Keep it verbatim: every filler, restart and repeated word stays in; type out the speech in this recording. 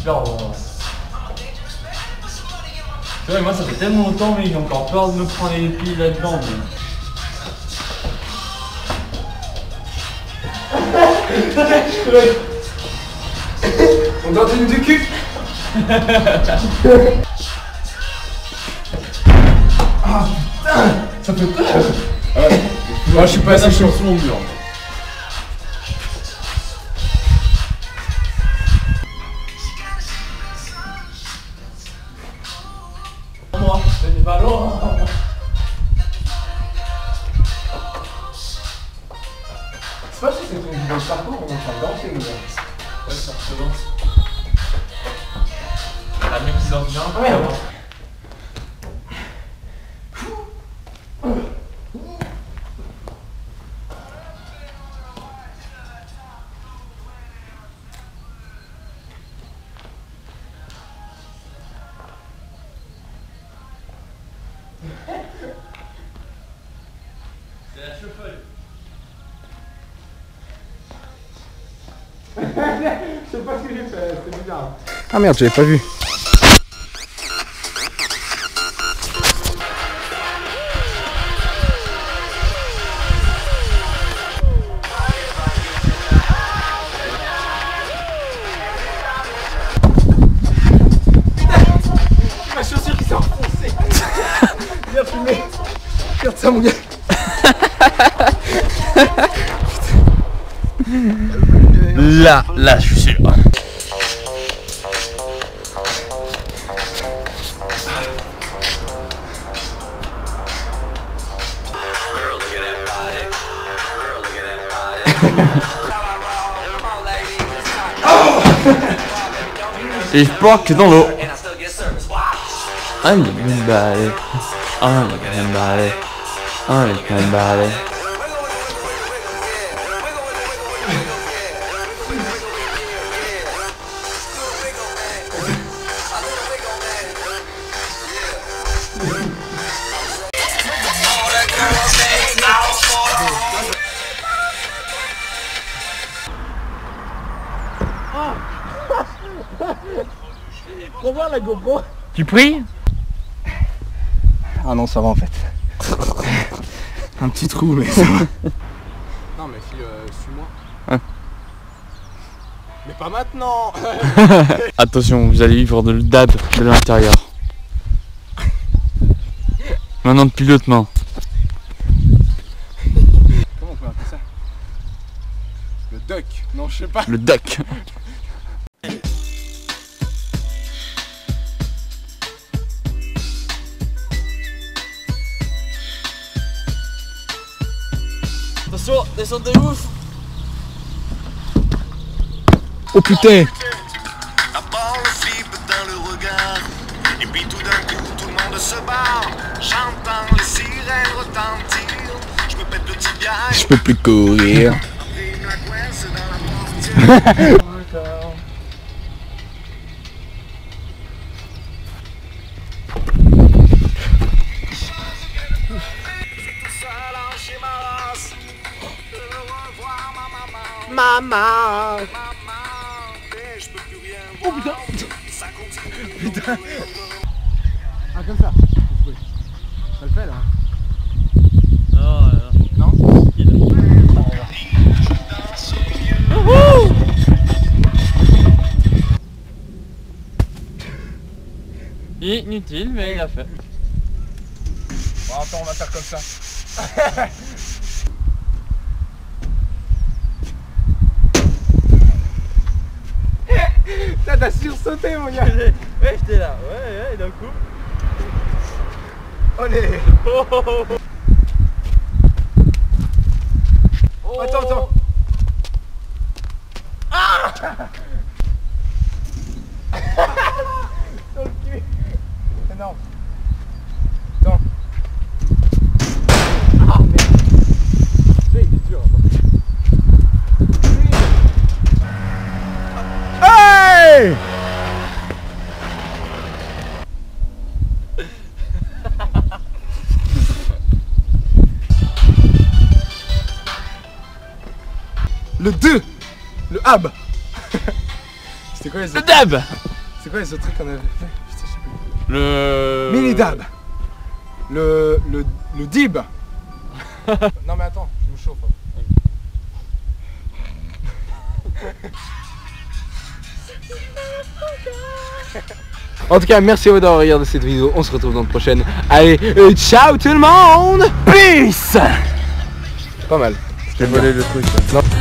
super bon. Tu vois, moi ça fait tellement longtemps, mais j'ai encore peur de me prendre les pieds là-dedans. On donne une du cul. Ah putain, ça fait peur. Ouais. Moi je suis pas assez chaud. Sur mon mur. Moi, c'est des ballons. C'est pas si c'est une vidéo de parcours, on est en train de danser nous. Ouais, ça recommence. La mieux qu'ils en viennent. Ouais. C'est la chauffe-œil. Je sais pas ce que j'ai fait, c'est bizarre. Ah merde, j'avais pas vu. Ma chaussure qui s'est enfoncée. Bien fumé. Regarde ça mon gars. Là, là, je suis sûr. Et je porte dans l'eau. I'm looking bad. I'm looking bad. I'm looking bad. Faut voir la GoPro. Tu pries? Ah non, ça va en fait. Un petit trou, mais ça va. Non mais fille, euh, suis-moi. Hein? Mais pas maintenant. Attention, vous allez vivre de le dab de l'intérieur. Maintenant de pilotement. Comment on peut appeler ça? Le duck. Non, je sais pas. Le duck. Attention, descente de ouf. Oh putain. D'abord le flip dans le regard, et puis tout d'un coup tout le monde se barre. J'entends les sirènes retentir, je me pète le tibia. Je peux plus courir. Après la coince dans la portière. Maman. Je peux plus rien Oh voir. putain. Ça continue. Putain. Ah comme ça. Ça le fait là. Non, non. Non. Inutile, mais il a fait. Bon, attends, on va faire comme ça. Ça t'as sursauté mon gars. Ouais, j'étais là. Ouais, ouais, d'un coup. Allez. Oh, oh, oh. Attends, attends. Ah. Dans le cul. Énorme. Attends. Ah merde. Il est dur. Hey! Le deux. Le hab. C'était quoi les Le dab. C'est quoi les autres trucs qu'on avait fait? Putain, je sais plus. Le... Mini dab. Le... Le... Le dib. Non mais attends, je me chauffe. En tout cas, merci d'avoir regardé cette vidéo. On se retrouve dans la prochaine. Allez, euh, ciao tout le monde. Peace. Pas mal. Je t'ai volé le truc. Là. Non.